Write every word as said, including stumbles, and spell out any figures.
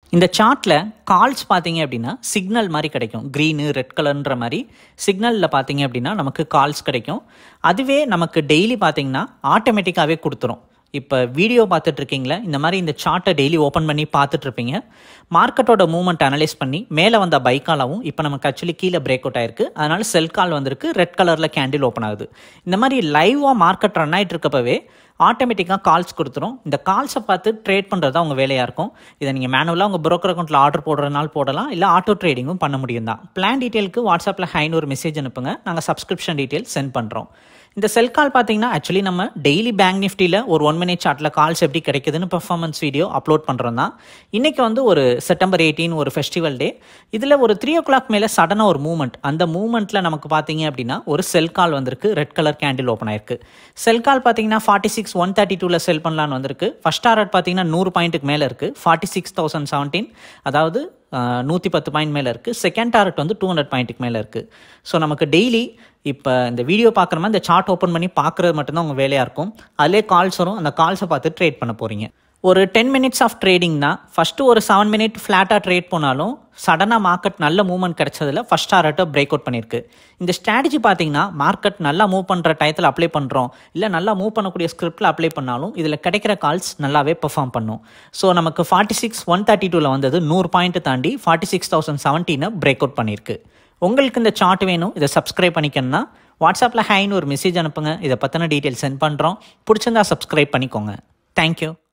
இந்த சார்ட்டில் கால்ஸ் பார்த்தீங்க அப்படின்னா சிக்னல் மாதிரி கிடைக்கும். க்ரீனு ரெட் கலர்ன்ற மாதிரி சிக்னலில் பார்த்தீங்க அப்படின்னா நமக்கு கால்ஸ் கிடைக்கும். அதுவே நமக்கு டெய்லி பார்த்தீங்கன்னா ஆட்டோமேட்டிக்காகவே கொடுத்துரும். இப்போ வீடியோ பார்த்துட்ருக்கீங்களா, இந்த மாதிரி இந்த சார்ட்டை டெய்லி ஓப்பன் பண்ணி பார்த்துட்ருப்பீங்க. மார்க்கெட்டோட மூவ்மெண்ட் அனலைஸ் பண்ணி மேலே வந்த பை காலாகவும் இப்போ நமக்கு ஆக்சுவலி கீழே பிரேக் அவுட் ஆயிருக்கு. அதனால செல் கால் வந்திருக்கு, ரெட் கலரில் கேண்டில் ஓப்பன் ஆகுது. இந்த மாதிரி லைவாக மார்க்கெட் ரன் ஆகிட்டு இருக்கப்பவே ஆட்டோமேட்டிக்காக கால்ஸ் கொடுத்துரும். இந்த கால்ஸை பார்த்து ட்ரேட் பண்ணுறது தான் உங்கள் வேலையாக இருக்கும். இதை நீங்கள் மேனுவலாக உங்கள் ப்ரோக்கர் அக்கௌண்ட்டில் ஆர்டர் போடுறதுனால போடலாம், இல்லை ஆட்டோ ட்ரேடிங்கும் பண்ண முடியும் தான். பிளான் டீட்டெயிலுக்கு வாட்ஸ்அப்பில் ஹைன்னு ஒரு மெசேஜ் அனுப்புங்க, நாங்கள் சப்ஸ்கிரிப்ஷன் டீட்டெயில் சென்ட் பண்ணுறோம். இந்த செல் கால் பார்த்தீங்கன்னா ஆக்சுவலி நம்ம டெய்லி பேங்க் நிஃப்டியில் ஒரு ஒன் மினிட் சார்ட்டில் கால்ஸ் எப்படி கிடைக்குதுன்னு பெர்ஃபார்மன்ஸ் வீடியோ அப்லோட் பண்ணுறோம் தான். இன்றைக்கி வந்து ஒரு செப்டம்பர் எயிட்டீன் ஒரு ஃபெஸ்டிவல் டே. இதில் ஒரு த்ரீ ஓ கிளாக் மேலே சடனாக ஒரு மூவ்மெண்ட், அந்த மூவ்மெண்ட்டில் நமக்கு பார்த்தீங்க அப்படின்னா ஒரு செல் கால் வந்திருக்கு, ரெட் கலர் கேண்டில் ஓப்பன் ஆயிருக்கு. செல் கால் பார்த்தீங்கன்னா ஃபார்ட்டி சிக்ஸ் ஒன் தேர்ட்டி டூவில் செல் பண்ணலான்னு வந்திருக்கு. ஃபஸ்ட் டாரட் பார்த்தீங்கன்னா நூறு பாயிண்ட்டுக்கு மேலே இருக்குது, ஃபார்ட்டி சிக்ஸ் தௌசண்ட் செவன்டீன் அதாவது நூற்றி பத்து பாயிண்ட் மேலே இருக்குது. செகண்ட் டாரட் வந்து டூ ஹண்ட்ரட் பாயிண்ட்டுக்கு மேலே இருக்குது. ஸோ நமக்கு டெய்லி இப்போ இந்த வீடியோ பார்க்குற மாதிரி இந்த சார்ட் ஓப்பன் பண்ணி பார்க்குறது மட்டும்தான் உங்கள் வேலையாக இருக்கும். அதிலே கால்ஸ் வரும், அந்த கால்ஸை பார்த்து ட்ரேட் பண்ண போகிறீங்க. ஒரு டென் மினிட்ஸ் ஆஃப் ட்ரேடிங்னா ஃபஸ்ட்டு ஒரு செவன் மினிட் ஃப்ளாட்டாக ட்ரேட் போனாலும் சடனாக மார்க்கெட் நல்ல மூவ்மெண்ட் கிடைச்சதில் ஃபஸ்ட் டாரட்டை பிரேக் அவுட் பண்ணியிருக்கு. இந்த ஸ்ட்ராட்டஜி பார்த்தீங்கன்னா மார்க்கெட் நல்லா மூவ் பண்ணுற டயத்தில் அப்ளை பண்ணுறோம், இல்லை நல்லா மூவ் பண்ணக்கூடிய ஸ்கிரிப்டில் அப்ளை பண்ணாலும் இதில் கிடைக்கிற கால்ஸ் நல்லாவே பெர்ஃபார்ம் பண்ணும். ஸோ நமக்கு ஃபார்ட்டி சிக்ஸ் ஒன் தேர்ட்டி டூவில் வந்தது நூறு பாயிண்ட் தாண்டி ஃபார்ட்டி சிக்ஸ் தௌசண்ட் செவன்டீனை பிரேக் அவுட் பண்ணியிருக்கு. உங்களுக்கு இந்த சார்ட் வேணும், இதை சப்ஸ்கிரைப் பண்ணிக்கணும்னா வாட்ஸ்அப்பில் ஹைன்னு ஒரு மெசேஜ் அனுப்புங்க, இதை பற்றின டீட்டெயில் சென்ட் பண்ணுறோம். பிடிச்சிருந்தா சப்ஸ்கிரைப் பண்ணிக்கோங்க. தேங்க்யூ.